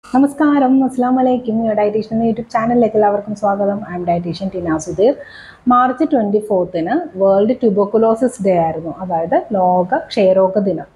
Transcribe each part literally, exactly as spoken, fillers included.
നമസ്കാരം, അസ്സലാം വലൈക്കും. ഡയറ്റീഷ്യൻ എന്ന യൂട്യൂബ് ചാനലിലേക്ക് എല്ലാവർക്കും സ്വാഗതം. I am dietitian Tina Sudheer. March twenty ഫോർത്തിന് വേൾഡ് ട്യൂബർക്കുലോസിസ് ഡേ ആയിരുന്നു, അതായത് ലോക ക്ഷയരോഗ ദിനം.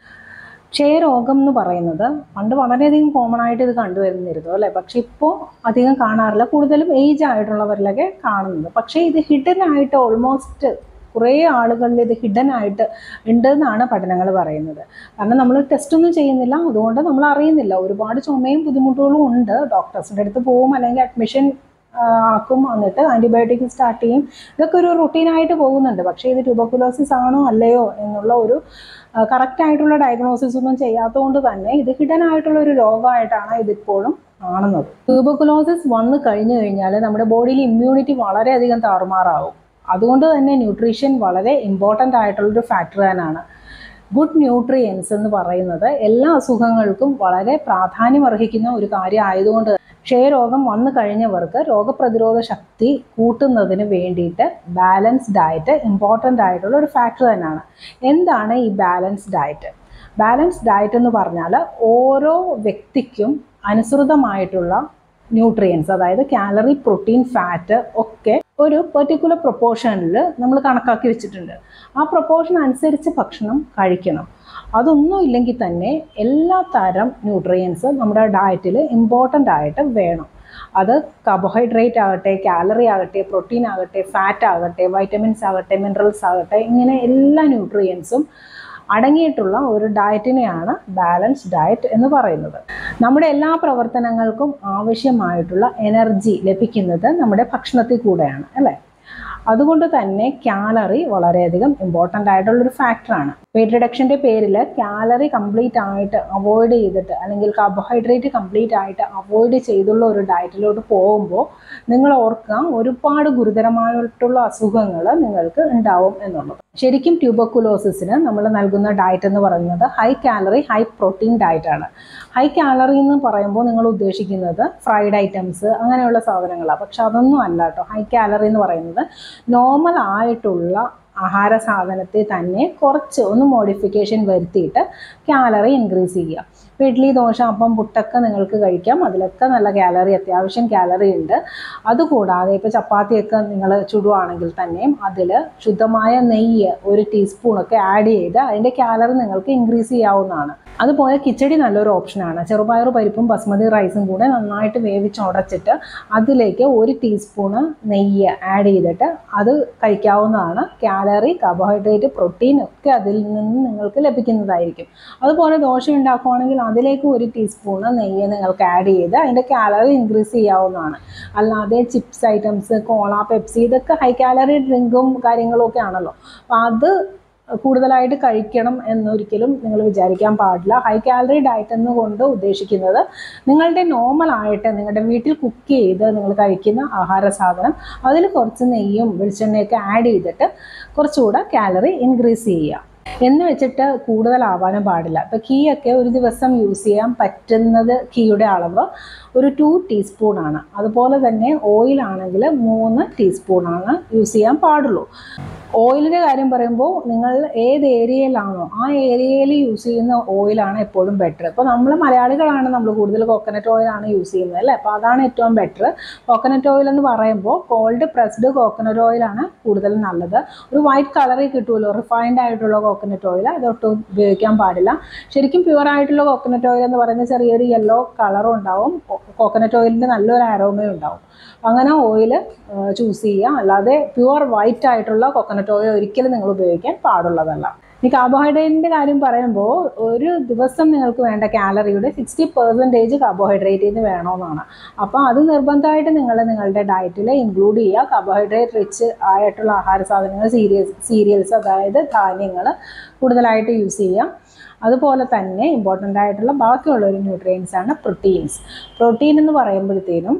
ക്ഷയരോഗം എന്ന് പറയുന്നത് പണ്ട് വളരെയധികം കോമൺ ആയിട്ട് ഇത് കണ്ടുവരുന്നിരുന്നു അല്ലേ, പക്ഷെ ഇപ്പോൾ അധികം കാണാറില്ല, കൂടുതലും ഏജ് ആയിട്ടുള്ളവരിലൊക്കെ കാണുന്നത്. പക്ഷേ ഇത് ഹിഡൻ ആയിട്ട് ഓൾമോസ്റ്റ് കുറേ ആളുകളിൽ ഇത് ഹിഡൻ ആയിട്ട് ഉണ്ടെന്നാണ് പഠനങ്ങൾ പറയുന്നത്. കാരണം നമ്മൾ ടെസ്റ്റ് ഒന്നും ചെയ്യുന്നില്ല, അതുകൊണ്ട് നമ്മൾ അറിയുന്നില്ല. ഒരുപാട് ചുമയും ബുദ്ധിമുട്ടുകളും ഉണ്ട്. ഡോക്ടേഴ്സിൻ്റെ അടുത്ത് പോവും, അല്ലെങ്കിൽ അഡ്മിഷൻ ആക്കും, എന്നിട്ട് ആൻറ്റിബയോട്ടിക് സ്റ്റാർട്ട് ചെയ്യും. ഇതൊക്കെ ഒരു റുട്ടീനായിട്ട് പോകുന്നുണ്ട്. പക്ഷേ ഇത് ട്യൂബർക്കുലോസിസ് ആണോ അല്ലയോ എന്നുള്ള ഒരു കറക്റ്റായിട്ടുള്ള ഡയഗ്നോസിസ് ഒന്നും ചെയ്യാത്തതുകൊണ്ട് തന്നെ ഇത് ഹിഡൻ ആയിട്ടുള്ള ഒരു രോഗമായിട്ടാണ് ഇതിപ്പോഴും കാണുന്നത്. ട്യൂബർക്കുലോസിസ് വന്നു കഴിഞ്ഞു കഴിഞ്ഞാൽ നമ്മുടെ ബോഡിയിൽ ഇമ്മ്യൂണിറ്റി വളരെയധികം താറുമാറാവും. അതുകൊണ്ട് തന്നെ ന്യൂട്രീഷൻ വളരെ ഇമ്പോർട്ടൻ്റ് ആയിട്ടുള്ളൊരു ഫാക്ടർ തന്നെയാണ്. ഗുഡ് ന്യൂട്രിയൻസ് എന്ന് പറയുന്നത് എല്ലാ അസുഖങ്ങൾക്കും വളരെ പ്രാധാന്യം അർഹിക്കുന്ന ഒരു കാര്യം ആയതുകൊണ്ട് ക്ഷയരോഗം വന്നു കഴിഞ്ഞവർക്ക് രോഗപ്രതിരോധ ശക്തി കൂട്ടുന്നതിന് വേണ്ടിയിട്ട് ബാലൻസ് ഡയറ്റ് ഇമ്പോർട്ടൻ്റ് ആയിട്ടുള്ള ഒരു ഫാക്ടർ തന്നെയാണ്. എന്താണ് ഈ ബാലൻസ് ഡയറ്റ്? ബാലൻസ് ഡയറ്റ് എന്ന് പറഞ്ഞാൽ ഓരോ വ്യക്തിക്കും അനുസൃതമായിട്ടുള്ള ന്യൂട്രിയൻസ്, അതായത് കാലറി, പ്രോട്ടീൻ, ഫാറ്റ് ഒക്കെ ഒരു പെർട്ടിക്കുലർ പ്രൊപ്പോർഷനിൽ നമ്മൾ കണക്കാക്കി വെച്ചിട്ടുണ്ട്. ആ പ്രൊപ്പോർഷൻ അനുസരിച്ച് ഭക്ഷണം കഴിക്കണം. അതൊന്നും ഇല്ലെങ്കിൽ തന്നെ എല്ലാ തരം ന്യൂട്രിയൻസ് നമ്മുടെ ഡയറ്റിൽ ഇമ്പോർട്ടൻ്റ് ആയിട്ട് വേണം. അത് കാർബോഹൈഡ്രേറ്റ് ആകട്ടെ, കാലറി ആകട്ടെ, പ്രോട്ടീൻ ആകട്ടെ, ഫാറ്റ് ആകട്ടെ, വൈറ്റമിൻസ് ആകട്ടെ, മിനറൽസ് ആകട്ടെ, ഇങ്ങനെ എല്ലാ ന്യൂട്രിയൻസും അടങ്ങിയിട്ടുള്ള ഒരു ഡയറ്റിനെയാണ് ബാലൻസ് ഡയറ്റ് എന്ന് പറയുന്നത്. നമ്മുടെ എല്ലാ പ്രവർത്തനങ്ങൾക്കും ആവശ്യമായിട്ടുള്ള എനർജി ലഭിക്കുന്നത് നമ്മുടെ ഭക്ഷണത്തിൽ കൂടെയാണ് അല്ലേ. അതുകൊണ്ട് തന്നെ കാലറി വളരെയധികം ഇമ്പോർട്ടൻ്റ് ആയിട്ടുള്ളൊരു ഫാക്ടറാണ്. വെയിറ്റ് റിഡക്ഷൻ്റെ പേരിൽ കാലറി കംപ്ലീറ്റ് ആയിട്ട് അവോയ്ഡ് ചെയ്തിട്ട്, അല്ലെങ്കിൽ കാർബോഹൈഡ്രേറ്റ് കംപ്ലീറ്റ് ആയിട്ട് അവോയ്ഡ് ചെയ്തുള്ള ഒരു ഡയറ്റിലോട്ട് പോകുമ്പോൾ നിങ്ങൾ ഓർക്കാം, ഒരുപാട് ഗുരുതരമായിട്ടുള്ള അസുഖങ്ങൾ നിങ്ങൾക്ക് ഉണ്ടാവും എന്നുള്ളത്. ശരിക്കും ട്യൂബർക്കുലോസിസിന് നമ്മൾ നൽകുന്ന ഡയറ്റ് എന്ന് പറയുന്നത് ഹൈ കാലറി ഹൈ പ്രോട്ടീൻ ഡയറ്റാണ്. ഹൈ കാലറി എന്ന് പറയുമ്പോൾ നിങ്ങൾ ഉദ്ദേശിക്കുന്നത് ഫ്രൈഡ് ഐറ്റംസ് അങ്ങനെയുള്ള സാധനങ്ങളാണ്. പക്ഷെ അതൊന്നും അല്ല കേട്ടോ. ഹൈ കാലറി എന്ന് പറയുന്നത് നോർമൽ ആയിട്ടുള്ള ആഹാര സാധനത്തെ തന്നെ കുറച്ച് ഒന്ന് മോഡിഫിക്കേഷൻ വരുത്തിയിട്ട് കാലറി ഇൻക്രീസ് ചെയ്യുക. ഇപ്പോൾ ഇഡ്ഡലി, ദോശ, അപ്പം, പുട്ടൊക്കെ നിങ്ങൾക്ക് കഴിക്കാം. അതിലൊക്കെ നല്ല കാലറി, അത്യാവശ്യം കാലറി ഉണ്ട്. അതുകൂടാതെ ഇപ്പോൾ ചപ്പാത്തിയൊക്കെ നിങ്ങൾ ചുടുവാണെങ്കിൽ തന്നെയും അതിൽ ശുദ്ധമായ നെയ്യ് ഒരു ടീസ്പൂണൊക്കെ ആഡ് ചെയ്ത് അതിൻ്റെ കാലറി നിങ്ങൾക്ക് ഇൻക്രീസ് ചെയ്യാവുന്നതാണ്. അതുപോലെ കിച്ചടി നല്ലൊരു ഓപ്ഷനാണ്. ചെറുപയർ പരിപ്പും ബസ്മതി റൈസും കൂടെ നന്നായിട്ട് വേവിച്ചുടച്ചിട്ട് അതിലേക്ക് ഒരു ടീസ്പൂണ് നെയ്യ് ആഡ് ചെയ്തിട്ട് അത് കഴിക്കാവുന്നതാണ്. കാലറി, കാർബോഹൈഡ്രേറ്റ്, പ്രോട്ടീൻ ഒക്കെ അതിൽ നിന്ന് നിങ്ങൾക്ക് ലഭിക്കുന്നതായിരിക്കും. അതുപോലെ ദോശ ഉണ്ടാക്കുകയാണെങ്കിൽ അതിലേക്ക് ഒരു ടീസ്പൂണ് നെയ്യ് നിങ്ങൾക്ക് ആഡ് ചെയ്ത് അതിൻ്റെ കാലറി ഇൻക്രീസ് ചെയ്യാവുന്നതാണ്. അല്ലാതെ ചിപ്സ് ഐറ്റംസ്, കോള, പെപ്സി, ഇതൊക്കെ ഹൈ കാലറി ഡ്രിങ്കും കാര്യങ്ങളും ഒക്കെ ആണല്ലോ. അപ്പോൾ അത് കൂടുതലായിട്ട് കഴിക്കണം എന്നൊരിക്കലും നിങ്ങൾ വിചാരിക്കാൻ പാടില്ല. ഹൈ കാലറി ഡയറ്റ് എന്നുകൊണ്ട് ഉദ്ദേശിക്കുന്നത് നിങ്ങളുടെ നോർമലായിട്ട് നിങ്ങളുടെ വീട്ടിൽ കുക്ക് ചെയ്ത് നിങ്ങൾ കഴിക്കുന്ന ആഹാര സാധനം അതിൽ കുറച്ച് നെയ്യും വെളിച്ചെണ്ണയൊക്കെ ആഡ് ചെയ്തിട്ട് കുറച്ചുകൂടെ കാലറി ഇൻക്രീസ് ചെയ്യുക എന്ന് വെച്ചിട്ട് കൂടുതലാവാനും പാടില്ല. ഇപ്പോൾ ഗീ ഒക്കെ ഒരു ദിവസം യൂസ് ചെയ്യാൻ പറ്റുന്നത്, ഗീയുടെ അളവ് ഒരു ടു ടീസ്പൂണാണ്. അതുപോലെ തന്നെ ഓയിലാണെങ്കിൽ മൂന്ന് ടീസ്പൂണാണ് യൂസ് ചെയ്യാൻ പാടുള്ളൂ. ഓയിലിൻ്റെ കാര്യം പറയുമ്പോൾ നിങ്ങൾ ഏത് ഏരിയയിലാണോ ആ ഏരിയയിൽ യൂസ് ചെയ്യുന്ന ഓയിലാണ് എപ്പോഴും ബെറ്റർ. ഇപ്പോൾ നമ്മൾ മലയാളികളാണ്, നമ്മൾ കൂടുതൽ കോക്കനട്ട് ഓയിലാണ് യൂസ് ചെയ്യുന്നത് അല്ലേ. അപ്പോൾ അതാണ് ഏറ്റവും ബെറ്റർ. കോക്കനട്ട് ഓയിൽ എന്ന് പറയുമ്പോൾ കോൾഡ് പ്രസ്ഡ് കോക്കനട്ട് ഓയിലാണ് കൂടുതൽ നല്ലത്. ഒരു വൈറ്റ് കളറിൽ കിട്ടുമല്ലോ റിഫൈൻഡ് ആയിട്ടുള്ള കോക്കനട്ട് ഓയിൽ, അതൊട്ടും ഉപയോഗിക്കാൻ പാടില്ല. ശരിക്കും പ്യുവർ ആയിട്ടുള്ള കോക്കനട്ട് ഓയിൽ എന്ന് പറയുന്നത് ചെറിയൊരു യെല്ലോ കളറും ഉണ്ടാവും, കോക്കനട്ട് ഓയിലിൻ്റെ നല്ലൊരു അരോമയും ഉണ്ടാവും. അങ്ങനെ ഓയിൽ ചൂസ് ചെയ്യുക. അല്ലാതെ പ്യുവർ വൈറ്റ് ആയിട്ടുള്ള കോക്കനട്ട് ഓയിൽ ഒരിക്കലും നിങ്ങൾ ഉപയോഗിക്കാൻ പാടുള്ളതല്ല. ഈ കാർബോഹൈഡ്രേറ്റിൻ്റെ കാര്യം പറയുമ്പോൾ ഒരു ദിവസം നിങ്ങൾക്ക് വേണ്ട കാലറിയുടെ സിക്സ്റ്റി പെർസെൻറ്റേജ് കാർബോഹൈഡ്രേറ്റിൽ നിന്ന് വേണമെന്നാണ്. അപ്പോൾ അത് നിർബന്ധമായിട്ട് നിങ്ങൾ നിങ്ങളുടെ ഡയറ്റിൽ ഇൻക്ലൂഡ് ചെയ്യുക. കാർബോഹൈഡ്രേറ്റ് റിച്ച് ആയിട്ടുള്ള ആഹാര സാധനങ്ങൾ, സീരിയൽസ് സീരിയൽസ് അതായത് ധാന്യങ്ങൾ കൂടുതലായിട്ട് യൂസ് ചെയ്യുക. അതുപോലെ തന്നെ ഇമ്പോർട്ടൻ്റ് ആയിട്ടുള്ള ബാക്കിയുള്ളൊരു ന്യൂട്രിയൻസ് ആണ് പ്രോട്ടീൻസ്. പ്രോട്ടീൻ എന്ന് പറയുമ്പോഴത്തേനും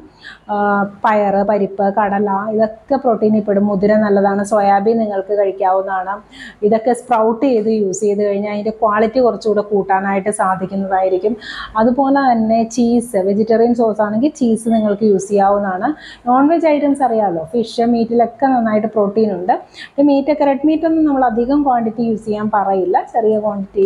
പയർ, പരിപ്പ്, കടല ഇതൊക്കെ പ്രോട്ടീനിൽ പെടും. മുതിര നല്ലതാണ്. സോയാബീൻ നിങ്ങൾക്ക് കഴിക്കാവുന്നതാണ്. ഇതൊക്കെ സ്പ്രൗട്ട് ചെയ്ത് യൂസ് ചെയ്ത് കഴിഞ്ഞാൽ അതിൻ്റെ ക്വാളിറ്റി കുറച്ചുകൂടെ കൂട്ടാനായിട്ട് സാധിക്കുന്നതായിരിക്കും. അതുപോലെ തന്നെ ചീസ്, വെജിറ്റേറിയൻ സോസ് ആണെങ്കിൽ ചീസ് നിങ്ങൾക്ക് യൂസ് ചെയ്യാവുന്നതാണ്. നോൺ വെജ് ഐറ്റംസ് അറിയാമല്ലോ, ഫിഷ്, മീറ്റിലൊക്കെ നന്നായിട്ട് പ്രോട്ടീൻ ഉണ്ട്. മീറ്റൊക്കെ റെഡ് മീറ്റൊന്നും നമ്മൾ അധികം ക്വാണ്ടിറ്റി യൂസ് ചെയ്യാൻ പറയില്ല. ചെറിയ ക്വാണ്ടിറ്റിയിൽ ഇടയ്ക്ക്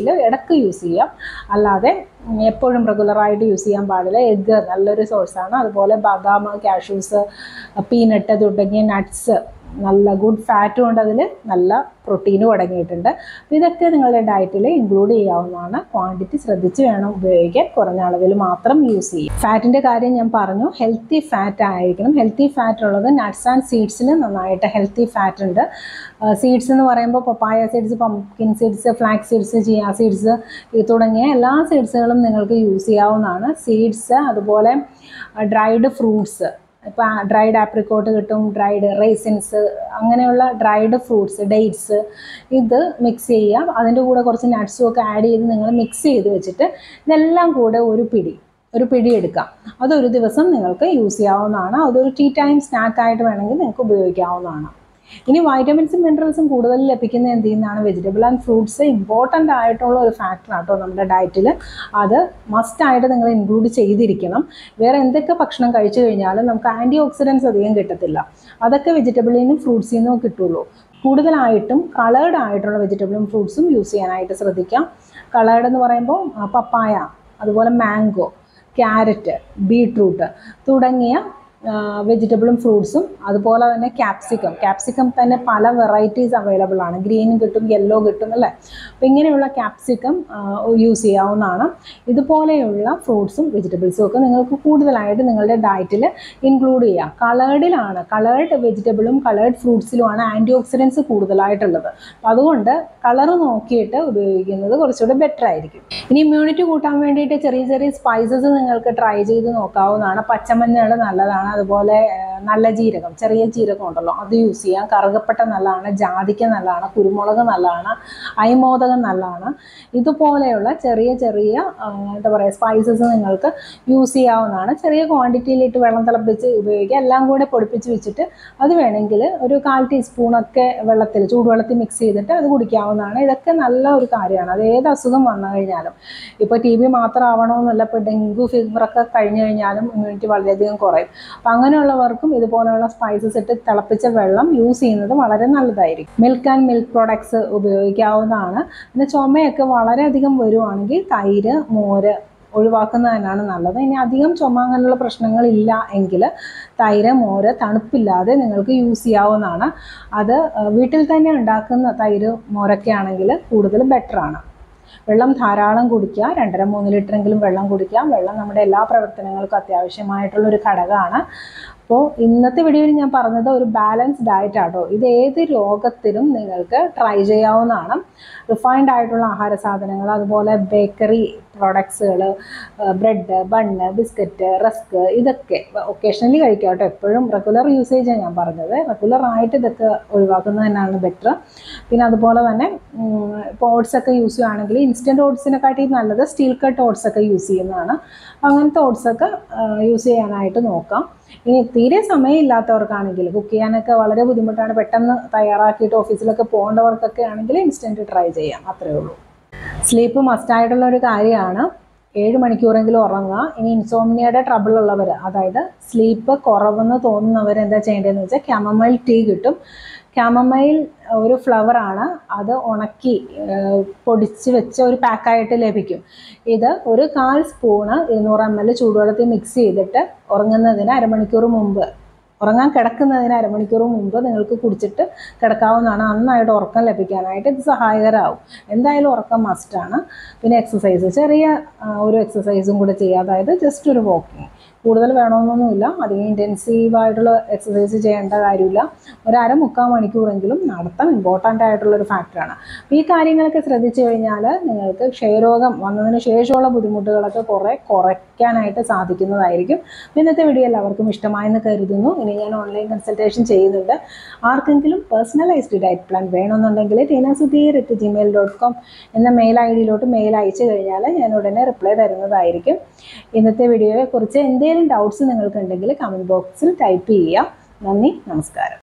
ഇടയ്ക്ക് യൂസ് ചെയ്യാം, അല്ലാതെ എപ്പോഴും റെഗുലറായിട്ട് യൂസ് ചെയ്യാൻ പാടില്ല. എഗ്ഗ് നല്ലൊരു സോഴ്സാണ്. അതുപോലെ ബദാം, കാഷ്യൂസ്, പീനട്ട് തുടങ്ങിയ നട്ട്സ് നല്ല ഗുഡ് ഫാറ്റും ഉണ്ട്, അതിൽ നല്ല പ്രോട്ടീനും അടങ്ങിയിട്ടുണ്ട്. ഇതൊക്കെ നിങ്ങളുടെ ഡയറ്റിൽ ഇൻക്ലൂഡ് ചെയ്യാവുന്നതാണ്. ക്വാണ്ടിറ്റി ശ്രദ്ധിച്ച് വേണം ഉപയോഗിക്കാൻ, കുറഞ്ഞ അളവിൽ മാത്രം യൂസ് ചെയ്യും. ഫാറ്റിൻ്റെ കാര്യം ഞാൻ പറഞ്ഞു, ഹെൽത്തി ഫാറ്റ് ആയിരിക്കണം. ഹെൽത്തി ഫാറ്റ് ഉള്ളത് നട്ട്സ് ആൻഡ് സീഡ്സിൽ നന്നായിട്ട് ഹെൽത്തി ഫാറ്റ് ഉണ്ട്. സീഡ്സ് എന്ന് പറയുമ്പോൾ papaya seeds, pumpkin seeds, flax seeds, chia seeds തുടങ്ങിയ എല്ലാ സീഡ്സുകളും നിങ്ങൾക്ക് യൂസ് ചെയ്യാവുന്നതാണ്. സീഡ്സ്, അതുപോലെ ഡ്രൈഡ് ഫ്രൂട്ട്സ്, ഇപ്പോൾ ഡ്രൈഡ് ആപ്രിക്കോട്ട് കിട്ടും, ഡ്രൈഡ് റൈസിൻസ്, അങ്ങനെയുള്ള ഡ്രൈഡ് ഫ്രൂട്ട്സ്, ഡേറ്റ്സ്, ഇത് മിക്സ് ചെയ്യാം. അതിൻ്റെ കൂടെ കുറച്ച് നട്ട്സും ഒക്കെ ആഡ് ചെയ്ത് നിങ്ങൾ മിക്സ് ചെയ്ത് വെച്ചിട്ട് ഇതെല്ലാം കൂടെ ഒരു പിടി ഒരു പിടി എടുക്കാം. അതൊരു ദിവസം നിങ്ങൾക്ക് യൂസ് ചെയ്യാവുന്നതാണ്. അതൊരു ടീ ടൈം സ്നാക്കായിട്ട് വേണമെങ്കിൽ നിങ്ങൾക്ക് ഉപയോഗിക്കാവുന്നതാണ്. ഇനി വൈറ്റമിൻസും മിനറൽസും കൂടുതൽ ലഭിക്കുന്ന എന്ത് ചെയ്യുന്നതാണ്? വെജിറ്റബിൾ ആൻഡ് ഫ്രൂട്ട്സ് ഇമ്പോർട്ടൻ്റ് ആയിട്ടുള്ള ഒരു ഫാക്ടറാണ് കേട്ടോ നമ്മുടെ ഡയറ്റിൽ. അത് മസ്റ്റായിട്ട് നിങ്ങൾ ഇൻക്ലൂഡ് ചെയ്തിരിക്കണം. വേറെ എന്തൊക്കെ ഭക്ഷണം കഴിച്ചു കഴിഞ്ഞാലും നമുക്ക് ആൻറ്റി ഓക്സിഡൻസ് അധികം കിട്ടത്തില്ല. അതൊക്കെ വെജിറ്റബിളിൽ നിന്നും ഫ്രൂട്ട്സിൽ നിന്നും കിട്ടുള്ളൂ. കൂടുതലായിട്ടും കളേർഡ് ആയിട്ടുള്ള വെജിറ്റബിളും ഫ്രൂട്ട്സും യൂസ് ചെയ്യാനായിട്ട് ശ്രദ്ധിക്കാം. കളേർഡ് എന്ന് പറയുമ്പോൾ പപ്പായ, അതുപോലെ മാംഗോ, ക്യാരറ്റ്, ബീട്രൂട്ട് തുടങ്ങിയ വെജിറ്റബിളും ഫ്രൂട്ട്സും, അതുപോലെ തന്നെ ക്യാപ്സിക്കം ക്യാപ്സിക്കം തന്നെ പല വെറൈറ്റീസ് അവൈലബിൾ ആണ്. ഗ്രീൻ കിട്ടും, യെല്ലോ കിട്ടും അല്ലേ. അപ്പോൾ ഇങ്ങനെയുള്ള ക്യാപ്സിക്കം യൂസ് ചെയ്യാവുന്നതാണ്. ഇതുപോലെയുള്ള ഫ്രൂട്ട്സും വെജിറ്റബിൾസും ഒക്കെ നിങ്ങൾക്ക് കൂടുതലായിട്ട് നിങ്ങളുടെ ഡയറ്റിൽ ഇൻക്ലൂഡ് ചെയ്യാം. കളേർഡിലാണ് കളേർഡ് വെജിറ്റബിളും കളേർഡ് ഫ്രൂട്ട്സിലുമാണ് ആൻറ്റി ഓക്സിഡൻസ് കൂടുതലായിട്ടുള്ളത്. അപ്പോൾ അതുകൊണ്ട് കളർ നോക്കിയിട്ട് ഉപയോഗിക്കുന്നത് കുറച്ചുകൂടെ ബെറ്റർ ആയിരിക്കും. ഇനി ഇമ്മ്യൂണിറ്റി കൂട്ടാൻ വേണ്ടിയിട്ട് ചെറിയ ചെറിയ സ്പൈസസ് നിങ്ങൾക്ക് ട്രൈ ചെയ്ത് നോക്കാവുന്നതാണ്. പച്ചമഞ്ഞൾ നല്ലതാണ്, അതുപോലെ നല്ല ജീരകം, ചെറിയ ജീരകം ഉണ്ടല്ലോ, അത് യൂസ് ചെയ്യാം. കറുകപ്പട്ട നല്ലതാണ്, ജാതിക്ക നല്ലതാണ്, കുരുമുളക് നല്ലതാണ്, അയമോദകം നല്ലതാണ്. ഇതുപോലെയുള്ള ചെറിയ ചെറിയ എന്താ പറയുക സ്പൈസസ് നിങ്ങൾക്ക് യൂസ് ചെയ്യാവുന്നതാണ്. ചെറിയ ക്വാണ്ടിറ്റിയിലിട്ട് വെള്ളം തിളപ്പിച്ച് ഉപയോഗിക്കുക. എല്ലാം കൂടെ പൊടിപ്പിച്ച് വെച്ചിട്ട് അത് വേണമെങ്കിൽ ഒരു കാൽ ടീസ്പൂണൊക്കെ വെള്ളത്തിൽ ചൂടുവെള്ളത്തിൽ മിക്സ് ചെയ്തിട്ട് അത് കുടിക്കാവുന്നതാണ്. ഇതൊക്കെ നല്ല ഒരു കാര്യമാണ്. അത് ഏത് അസുഖം വന്നു കഴിഞ്ഞാലും, ഇപ്പോൾ ടി ബി മാത്രം ആവണമെന്നല്ല, ഇപ്പോൾ ഡെങ്കു ഫീവറൊക്കെ കഴിഞ്ഞു കഴിഞ്ഞാലും ഇമ്മ്യൂണിറ്റി വളരെയധികം കുറയും. അപ്പം അങ്ങനെയുള്ളവർക്കും ഇതുപോലെയുള്ള സ്പൈസസ് ഇട്ട് തിളപ്പിച്ച വെള്ളം യൂസ് ചെയ്യുന്നത് വളരെ നല്ലതായിരിക്കും. മിൽക്ക് ആൻഡ് മിൽക്ക് പ്രോഡക്ട്സ് ഉപയോഗിക്കാവുന്നതാണ്. പിന്നെ ചുമയൊക്കെ വളരെയധികം വരുവാണെങ്കിൽ തൈര്, മോര് ഒഴിവാക്കുന്നതിനാണ് നല്ലത്. ഇനി അധികം ചുമ അങ്ങനെയുള്ള പ്രശ്നങ്ങളില്ല എങ്കിൽ തൈര്, മോര് തണുപ്പില്ലാതെ നിങ്ങൾക്ക് യൂസ് ചെയ്യാവുന്നതാണ്. അത് വീട്ടിൽ തന്നെ ഉണ്ടാക്കുന്ന തൈര്, മോരൊക്കെ ആണെങ്കിൽ കൂടുതൽ ബെറ്ററാണ്. വെള്ളം ധാരാളം കുടിക്കുക. രണ്ടര മൂന്ന് ലിറ്ററെങ്കിലും വെള്ളം കുടിക്കുക. വെള്ളം നമ്മുടെ എല്ലാ പ്രവർത്തനങ്ങൾക്കും അത്യാവശ്യമായിട്ടുള്ളൊരു ഘടകമാണ്. അപ്പോൾ ഇന്നത്തെ വീഡിയോയിൽ ഞാൻ പറഞ്ഞത് ഒരു ബാലൻസ് ഡയറ്റ് ആട്ടോ. ഇത് ഏത് രോഗത്തിനും നിങ്ങൾക്ക് ട്രൈ ചെയ്യാവുന്നതാണ്. റിഫൈൻഡ് ആയിട്ടുള്ള ആഹാര സാധനങ്ങൾ, അതുപോലെ ബേക്കറി പ്രോഡക്ട്സുകൾ, ബ്രെഡ്, ബണ്ണ്, ബിസ്ക്കറ്റ്, റസ്ക്, ഇതൊക്കെ ഒക്കേഷണലി കഴിക്കാം കേട്ടോ. എപ്പോഴും റെഗുലർ യൂസേജാണ് ഞാൻ പറഞ്ഞത്. റെഗുലറായിട്ട് ഇതൊക്കെ ഒഴിവാക്കുന്നത് തന്നെയാണ് ബെറ്റർ. പിന്നെ അതുപോലെ തന്നെ ഇപ്പോൾ ഓട്സൊക്കെ യൂസ് ചെയ്യുകയാണെങ്കിൽ ഇൻസ്റ്റൻറ്റ് ഓട്സിനെക്കാട്ടി നല്ലത് സ്റ്റീൽ കട്ട് ഓട്സൊക്കെ യൂസ് ചെയ്യുന്നതാണ്. അങ്ങനത്തെ ഓട്സൊക്കെ യൂസ് ചെയ്യാനായിട്ട് നോക്കാം. ഇനി തീരെ സമയമില്ലാത്തവർക്കാണെങ്കിൽ, കുക്ക് ചെയ്യാനൊക്കെ വളരെ ബുദ്ധിമുട്ടാണ്, പെട്ടെന്ന് തയ്യാറാക്കിയിട്ട് ഓഫീസിലൊക്കെ പോകേണ്ടവർക്കൊക്കെ ആണെങ്കിൽ ഇൻസ്റ്റൻറ്റ് ട്രൈ ചെയ്യാം. അത്രയേ ഉള്ളൂ. സ്ലീപ്പ് മസ്റ്റായിട്ടുള്ള ഒരു കാര്യമാണ്. ഏഴ് മണിക്കൂറെങ്കിലും ഉറങ്ങുക. ഇനി ഇൻസോംനിയയുടെ ട്രബിൾ ഉള്ളവർ, അതായത് സ്ലീപ്പ് കുറവെന്ന് തോന്നുന്നവർ എന്താ ചെയ്യേണ്ടതെന്ന് വെച്ചാൽ ക്യാമമൈൽ ടീ കിട്ടും. ക്യാമമൈൽ ഒരു ഫ്ലവറാണ്. അത് ഉണക്കി പൊടിച്ച് വെച്ച ഒരു പാക്കായിട്ട് ലഭിക്കും. ഇത് ഒരു കാൽ സ്പൂണ് ഇരുന്നൂറ് എം എൽ ചൂടുവെള്ളത്തിൽ മിക്സ് ചെയ്തിട്ട് ഉറങ്ങുന്നതിന് അരമണിക്കൂർ മുമ്പ്, ഉറങ്ങാൻ കിടക്കുന്നതിന് അരമണിക്കൂർ മുമ്പ് നിങ്ങൾക്ക് കുടിച്ചിട്ട് കിടക്കാവുന്നതാണ്. നന്നായിട്ട് ഉറക്കം ലഭിക്കാനായിട്ട് ഇത് സഹായകരമാവും. എന്തായാലും ഉറക്കം മസ്റ്റാണ്. പിന്നെ എക്സസൈസ്, ചെറിയ ഒരു എക്സസൈസും കൂടെ ചെയ്യുക. അതായത് ജസ്റ്റ് ഒരു വാക്കിങ്, കൂടുതൽ വേണമെന്നൊന്നുമില്ല. അധികം ഇൻറ്റൻസീവായിട്ടുള്ള എക്സസൈസ് ചെയ്യേണ്ട കാര്യമില്ല. ഒരു അര മുക്കാൽ മണിക്കൂറെങ്കിലും നടത്തം ഇമ്പോർട്ടൻ്റ് ആയിട്ടുള്ളൊരു ഫാക്ടറാണ്. അപ്പോൾ ഈ കാര്യങ്ങളൊക്കെ ശ്രദ്ധിച്ചു കഴിഞ്ഞാൽ നിങ്ങൾക്ക് ക്ഷയരോഗം വന്നതിന് ശേഷമുള്ള ബുദ്ധിമുട്ടുകളൊക്കെ കുറേ കുറയ്ക്കാനായിട്ട് സാധിക്കുന്നതായിരിക്കും. ഇന്നത്തെ വീഡിയോ എല്ലാവർക്കും ഇഷ്ടമായെന്ന് കരുതുന്നു. ഇനി ഞാൻ ഓൺലൈൻ കൺസൾട്ടേഷൻ ചെയ്യുന്നുണ്ട്. ആർക്കെങ്കിലും പേഴ്സണലൈസ്ഡ് ഡയറ്റ് പ്ലാൻ വേണമെന്നുണ്ടെങ്കിൽ Tina Sudheer at Gmail dot com എന്ന മെയിൽ ഐ ഡിയിലോട്ട് മെയിൽ അയച്ചു കഴിഞ്ഞാൽ ഞാൻ ഉടനെ റിപ്ലൈ തരുന്നതായിരിക്കും. ഇന്നത്തെ വീഡിയോയെക്കുറിച്ച് എന്തെങ്കിലും ഡൗട്ട്സ് നിങ്ങൾക്കുണ്ടെങ്കിൽ കമൻറ്റ് ബോക്സിൽ ടൈപ്പ് ചെയ്യുക. നന്ദി, നമസ്കാരം.